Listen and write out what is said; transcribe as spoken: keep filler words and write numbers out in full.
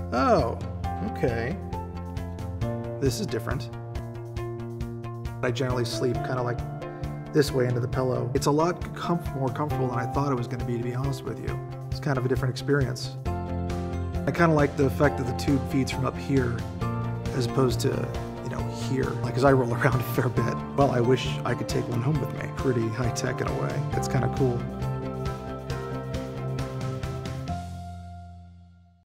Oh, okay. This is different. I generally sleep kind of like this way into the pillow. It's a lot comf more comfortable than I thought it was going to be, to be honest with you. It's kind of a different experience. I kind of like the effect that the tube feeds from up here as opposed to, you know, here. Like, because I roll around a fair bit. Well, I wish I could take one home with me. Pretty high tech in a way. It's kind of cool.